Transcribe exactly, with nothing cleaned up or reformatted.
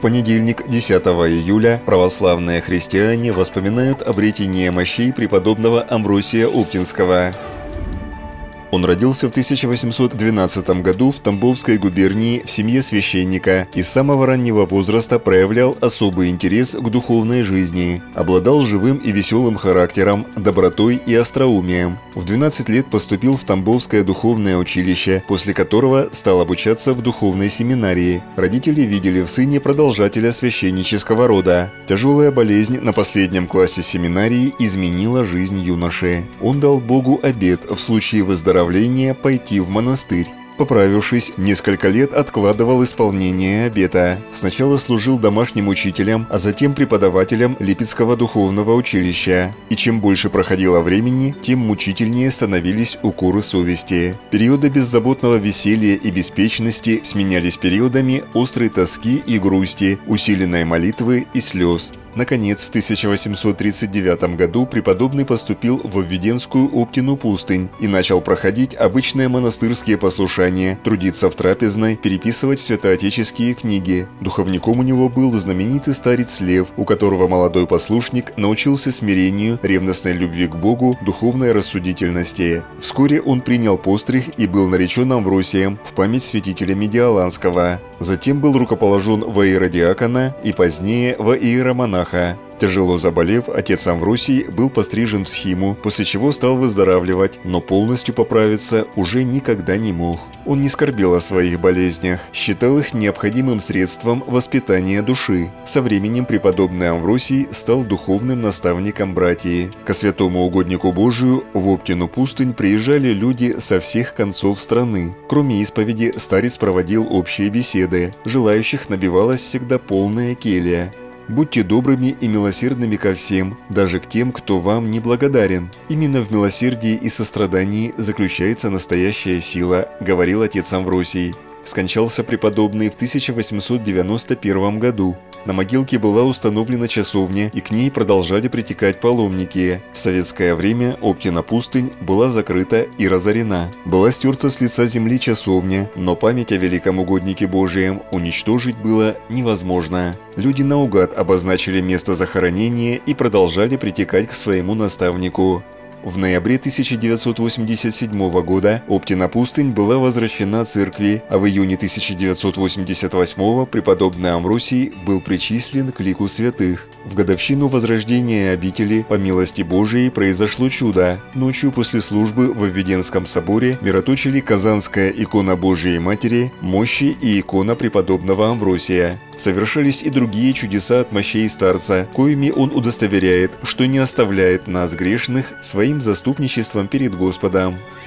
понедельник, десятого июля, православные христиане вспоминают обретение мощей преподобного Амвросия Оптинского. Он родился в тысяча восемьсот двенадцатом году в Тамбовской губернии в семье священника и с самого раннего возраста проявлял особый интерес к духовной жизни. Обладал живым и веселым характером, добротой и остроумием. В двенадцать лет поступил в Тамбовское духовное училище, после которого стал обучаться в духовной семинарии. Родители видели в сыне продолжателя священнического рода. Тяжелая болезнь на последнем классе семинарии изменила жизнь юноши. Он дал Богу обет в случае выздоровления пойти в монастырь. Поправившись, несколько лет откладывал исполнение обета. Сначала служил домашним учителем, а затем преподавателем Липецкого духовного училища. И чем больше проходило времени, тем мучительнее становились укоры совести. Периоды беззаботного веселья и беспечности сменялись периодами острой тоски и грусти, усиленной молитвы и слез. Наконец, в тысяча восемьсот тридцать девятом году преподобный поступил в Введенскую Оптину пустынь и начал проходить обычные монастырские послушания, трудиться в трапезной, переписывать святоотеческие книги. Духовником у него был знаменитый старец Лев, у которого молодой послушник научился смирению, ревностной любви к Богу, духовной рассудительности. Вскоре он принял постриг и был наречен Амвросием в память святителя Медиаланского. Затем был рукоположен во иеродиакона и позднее во иеромонаха. Тяжело заболев, отец Амвросий был пострижен в схиму, после чего стал выздоравливать, но полностью поправиться уже никогда не мог. Он не скорбел о своих болезнях, считал их необходимым средством воспитания души. Со временем преподобный Амвросий стал духовным наставником братьев. Ко святому угоднику Божию в Оптину пустынь приезжали люди со всех концов страны. Кроме исповеди, старец проводил общие беседы. Желающих набивалась всегда полная келья. «Будьте добрыми и милосердными ко всем, даже к тем, кто вам не благодарен. Именно в милосердии и сострадании заключается настоящая сила», — говорил отец Амвросий. Скончался преподобный в тысяча восемьсот девяносто первом году. На могилке была установлена часовня, и к ней продолжали притекать паломники. В советское время Оптина пустынь была закрыта и разорена. Была стерта с лица земли часовня, но память о великом угоднике Божием уничтожить было невозможно. Люди наугад обозначили место захоронения и продолжали притекать к своему наставнику. В ноябре тысяча девятьсот восемьдесят седьмого года Оптина пустынь была возвращена церкви, а в июне тысяча девятьсот восемьдесят восьмого преподобный Амвросий был причислен к лику святых. В годовщину возрождения обители, по милости Божией, произошло чудо. Ночью после службы в Введенском соборе мироточили Казанская икона Божией Матери, мощи и икона преподобного Амвросия. Совершались и другие чудеса от мощей старца, коими он удостоверяет, что не оставляет нас, грешных, своим заступничеством перед Господом.